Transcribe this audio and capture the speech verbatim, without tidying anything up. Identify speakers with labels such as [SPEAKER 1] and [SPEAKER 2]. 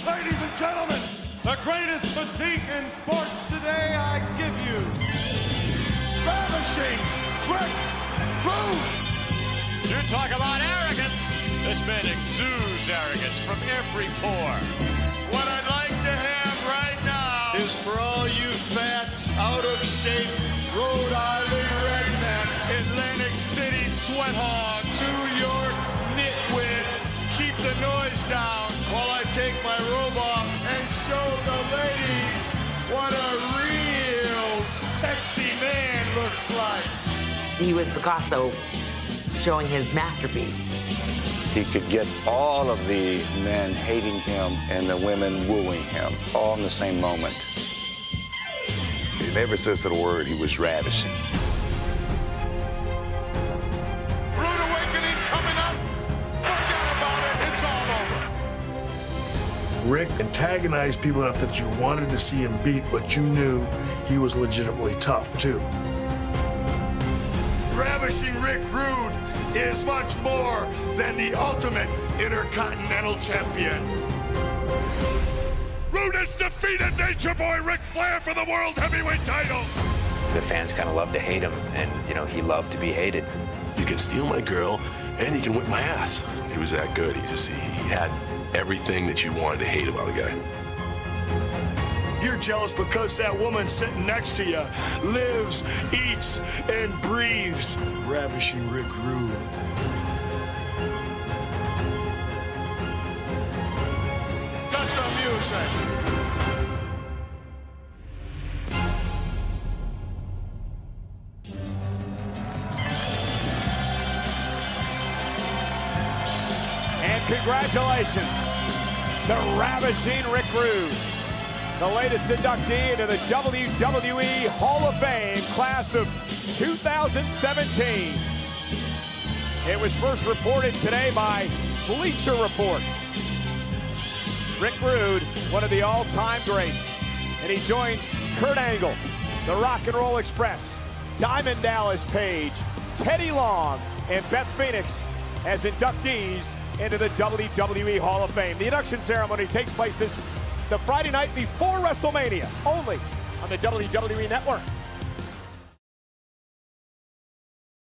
[SPEAKER 1] Ladies and gentlemen, the greatest physique in sports today, I give you Ravishing Rick Rood.
[SPEAKER 2] You talk about arrogance. This man exudes arrogance from every pore.
[SPEAKER 3] What I'd like to have right now is for all you fat, out of shape, Rhode Island rednecks, Atlantic City sweat hogs, New York nitwits, keep the noise down while I take my robe off and show the ladies what a real sexy man looks like.
[SPEAKER 4] He was Picasso showing his masterpiece.
[SPEAKER 5] He could get all of the men hating him and the women wooing him, all in the same moment.
[SPEAKER 6] In every sense of the word, he was ravishing.
[SPEAKER 3] Rude awakening coming up. Forget about it. It's all over.
[SPEAKER 7] Rick antagonized people enough that you wanted to see him beat, but you knew he was legitimately tough, too.
[SPEAKER 3] Ravishing Rick Rude is much more than the ultimate intercontinental champion.
[SPEAKER 1] Rood has defeated Nature Boy Ric Flair for the World Heavyweight title.
[SPEAKER 8] The fans kind of love to hate him, and, you know, he loved to be hated.
[SPEAKER 9] You can steal my girl, and you can whip my ass. He was that good. He just, he, he had everything that you wanted to hate about a guy.
[SPEAKER 3] You're jealous because that woman sitting next to you lives, eats, and breathes Ravishing Rick Rude. Got the music.
[SPEAKER 10] And congratulations to Ravishing Rick Rude, the latest inductee into the W W E Hall of Fame class of two thousand seventeen. It was first reported today by Bleacher Report. Rick Rude, one of the all-time greats, and he joins Kurt Angle, the Rock and Roll Express, Diamond Dallas Page, Teddy Long, and Beth Phoenix as inductees into the W W E Hall of Fame. The induction ceremony takes place this the Friday night before WrestleMania, only on the W W E Network.